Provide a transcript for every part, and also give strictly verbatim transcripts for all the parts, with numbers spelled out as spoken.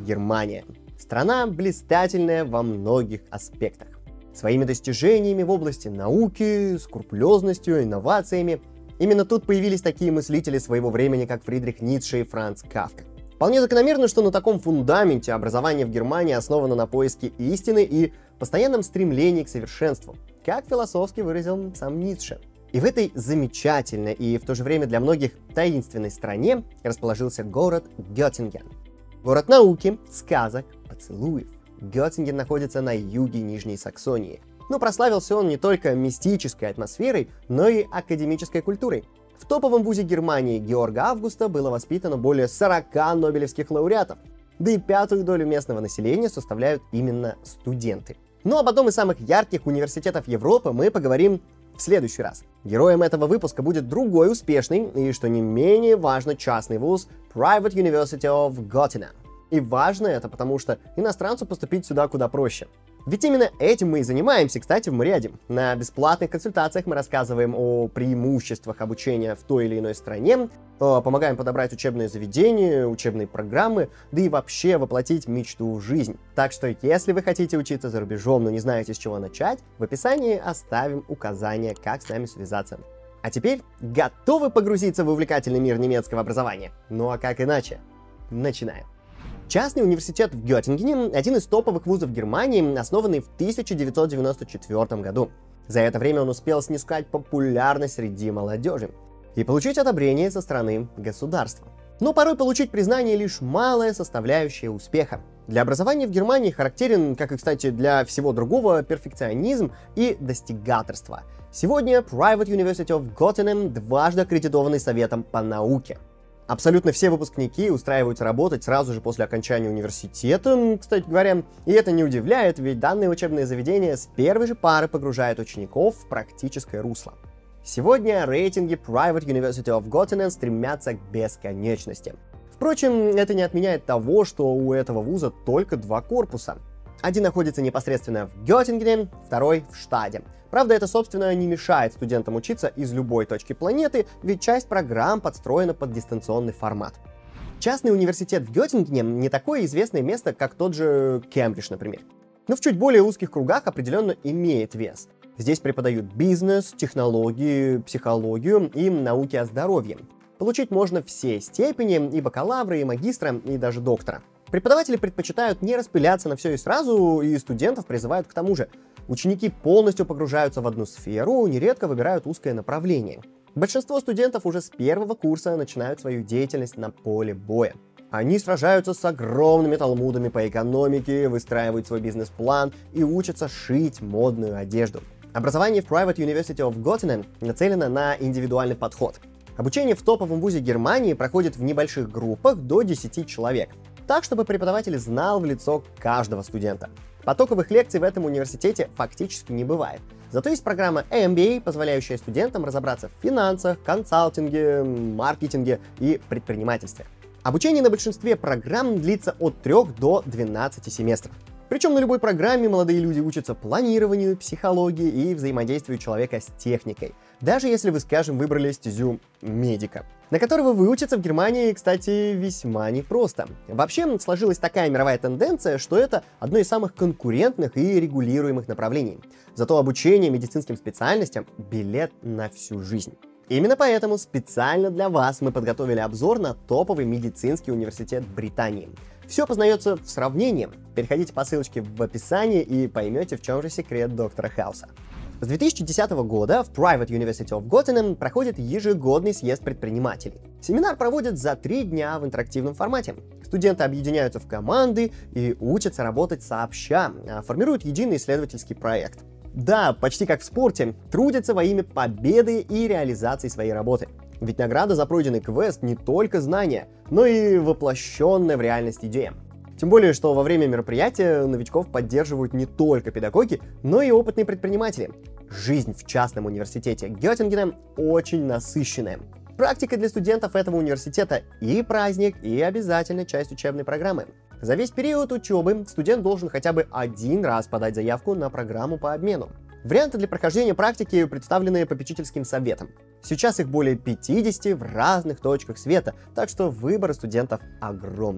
Германия. Страна блистательная во многих аспектах. Своими достижениями в области науки, скрупулезностью, инновациями. Именно тут появились такие мыслители своего времени, как Фридрих Ницше и Франц Кафка. Вполне закономерно, что на таком фундаменте образование в Германии основано на поиске истины и постоянном стремлении к совершенству, как философски выразил сам Ницше. И в этой замечательной и в то же время для многих таинственной стране расположился город Геттинген. Город науки, сказок, поцелуев. Геттинген находится на юге Нижней Саксонии. Но прославился он не только мистической атмосферой, но и академической культурой. В топовом вузе Германии Георга Августа было воспитано более сорока нобелевских лауреатов, да и пятую долю местного населения составляют именно студенты. Ну об одном из самых ярких университетов Европы мы поговорим в следующий раз. Героем этого выпуска будет другой успешный и, что не менее важно, частный вуз Private University of Göttingen. И важно это, потому что иностранцу поступить сюда куда проще. Ведь именно этим мы и занимаемся, кстати, в Мариаде. На бесплатных консультациях мы рассказываем о преимуществах обучения в той или иной стране, помогаем подобрать учебные заведения, учебные программы, да и вообще воплотить мечту в жизнь. Так что, если вы хотите учиться за рубежом, но не знаете, с чего начать, в описании оставим указания, как с нами связаться. А теперь готовы погрузиться в увлекательный мир немецкого образования? Ну а как иначе? Начинаем. Частный университет в Геттингене – один из топовых вузов Германии, основанный в тысяча девятьсот девяносто четвёртом году. За это время он успел снискать популярность среди молодежи и получить одобрение со стороны государства. Но порой получить признание лишь малая составляющая успеха. Для образования в Германии характерен, как и, кстати, для всего другого, перфекционизм и достигаторство. Сегодня Private University of Göttingen дважды аккредитованный Советом по науке. Абсолютно все выпускники устраиваются работать сразу же после окончания университета, кстати говоря, и это не удивляет, ведь данные учебные заведения с первой же пары погружают учеников в практическое русло. Сегодня рейтинги Private University of Göttingen стремятся к бесконечности. Впрочем, это не отменяет того, что у этого вуза только два корпуса. Один находится непосредственно в Геттингене, второй в Штаде. Правда, это, собственно, не мешает студентам учиться из любой точки планеты, ведь часть программ подстроена под дистанционный формат. Частный университет в Геттингене не такое известное место, как тот же Кембридж, например. Но в чуть более узких кругах определенно имеет вес. Здесь преподают бизнес, технологии, психологию и науки о здоровье. Получить можно все степени, и бакалавра, и магистра, и даже доктора. Преподаватели предпочитают не распыляться на все и сразу, и студентов призывают к тому же. Ученики полностью погружаются в одну сферу, нередко выбирают узкое направление. Большинство студентов уже с первого курса начинают свою деятельность на поле боя. Они сражаются с огромными талмудами по экономике, выстраивают свой бизнес-план и учатся шить модную одежду. Образование в Private University of Göttingen нацелено на индивидуальный подход. Обучение в топовом вузе Германии проходит в небольших группах до десяти человек, так чтобы преподаватель знал в лицо каждого студента. Потоковых лекций в этом университете фактически не бывает. Зато есть программа эм би эй, позволяющая студентам разобраться в финансах, консалтинге, маркетинге и предпринимательстве. Обучение на большинстве программ длится от трёх до двенадцати семестров. Причем на любой программе молодые люди учатся планированию, психологии и взаимодействию человека с техникой. Даже если вы, скажем, выбрали стезю медика, на которого выучиться в Германии, кстати, весьма непросто. Вообще, сложилась такая мировая тенденция, что это одно из самых конкурентных и регулируемых направлений. Зато обучение медицинским специальностям – билет на всю жизнь. Именно поэтому специально для вас мы подготовили обзор на топовый медицинский университет Британии. Все познается в сравнении. Переходите по ссылочке в описании и поймете, в чем же секрет доктора Хауса. С две тысячи десятого года в Private University of Göttingen проходит ежегодный съезд предпринимателей. Семинар проводят за три дня в интерактивном формате. Студенты объединяются в команды и учатся работать сообща, формируют единый исследовательский проект. Да, почти как в спорте, трудятся во имя победы и реализации своей работы. Ведь награда за пройденный квест не только знания, но и воплощенная в реальность идея. Тем более, что во время мероприятия новичков поддерживают не только педагоги, но и опытные предприниматели. Жизнь в частном университете Геттингена очень насыщенная. Практика для студентов этого университета и праздник, и обязательно часть учебной программы. За весь период учебы студент должен хотя бы один раз подать заявку на программу по обмену. Варианты для прохождения практики представлены попечительским советом. Сейчас их более пятидесяти в разных точках света, так что выбор студентов огромный.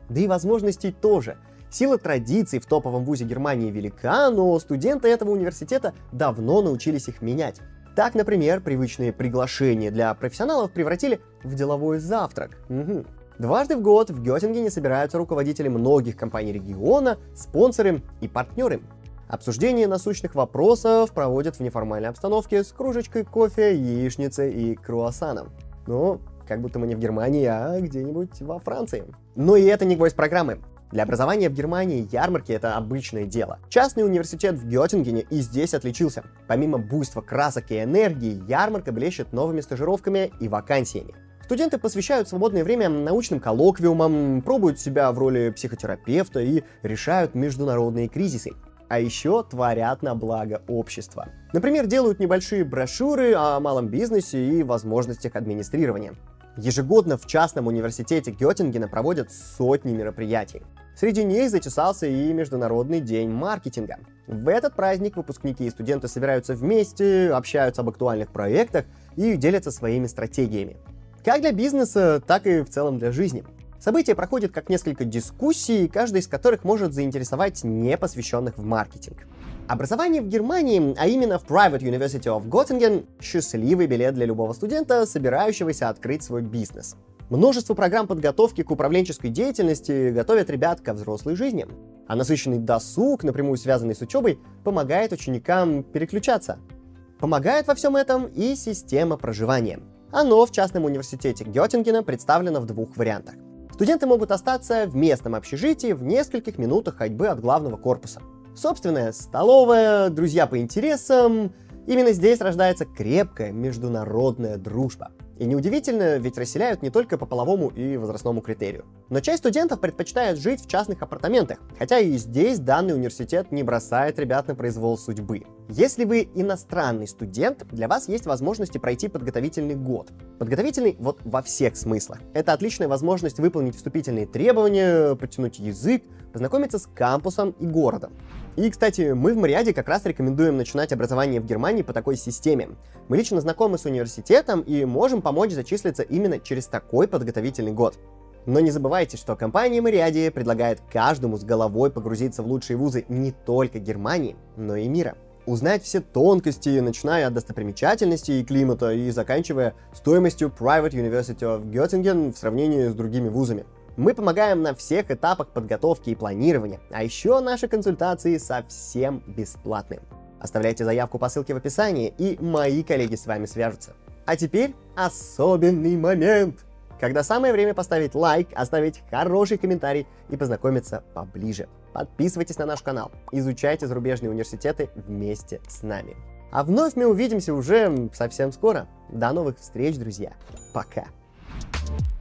Да и возможностей тоже. Сила традиций в топовом вузе Германии велика, но студенты этого университета давно научились их менять. Так, например, привычные приглашения для профессионалов превратили в деловой завтрак. Угу. Дважды в год в Геттингене собираются руководители многих компаний региона, спонсоры и партнеры. Обсуждение насущных вопросов проводят в неформальной обстановке с кружечкой кофе, яичницей и круассаном. Ну, как будто мы не в Германии, а где-нибудь во Франции. Но и это не гвоздь программы. Для образования в Германии ярмарки — это обычное дело. Частный университет в Геттингене и здесь отличился. Помимо буйства красок и энергии, ярмарка блещет новыми стажировками и вакансиями. Студенты посвящают свободное время научным коллоквиумам, пробуют себя в роли психотерапевта и решают международные кризисы. А еще творят на благо общества. Например, делают небольшие брошюры о малом бизнесе и возможностях администрирования. Ежегодно в частном университете Геттингена проводят сотни мероприятий. Среди них затесался и Международный день маркетинга. В этот праздник выпускники и студенты собираются вместе, общаются об актуальных проектах и делятся своими стратегиями. Как для бизнеса, так и в целом для жизни. Событие проходит как несколько дискуссий, каждая из которых может заинтересовать непосвященных в маркетинг. Образование в Германии, а именно в Private University of Göttingen, счастливый билет для любого студента, собирающегося открыть свой бизнес. Множество программ подготовки к управленческой деятельности готовят ребят ко взрослой жизни. А насыщенный досуг, напрямую связанный с учебой, помогает ученикам переключаться. Помогает во всем этом и система проживания. Оно в частном университете Геттингена представлено в двух вариантах. Студенты могут остаться в местном общежитии в нескольких минутах ходьбы от главного корпуса. Собственная столовая, друзья по интересам. Именно здесь рождается крепкая международная дружба. И неудивительно, ведь расселяют не только по половому и возрастному критерию. Но часть студентов предпочитает жить в частных апартаментах, хотя и здесь данный университет не бросает ребят на произвол судьбы. Если вы иностранный студент, для вас есть возможности пройти подготовительный год. Подготовительный вот во всех смыслах. Это отличная возможность выполнить вступительные требования, подтянуть язык, познакомиться с кампусом и городом. И, кстати, мы в Мариаде как раз рекомендуем начинать образование в Германии по такой системе. Мы лично знакомы с университетом и можем помочь зачислиться именно через такой подготовительный год. Но не забывайте, что компания Мариаде предлагает каждому с головой погрузиться в лучшие вузы не только Германии, но и мира. Узнать все тонкости, начиная от достопримечательностей и климата и заканчивая стоимостью Private University of Göttingen в сравнении с другими вузами. Мы помогаем на всех этапах подготовки и планирования, а еще наши консультации совсем бесплатны. Оставляйте заявку по ссылке в описании, и мои коллеги с вами свяжутся. А теперь особенный момент, когда самое время поставить лайк, оставить хороший комментарий и познакомиться поближе. Подписывайтесь на наш канал, изучайте зарубежные университеты вместе с нами. А вновь мы увидимся уже совсем скоро. До новых встреч, друзья. Пока.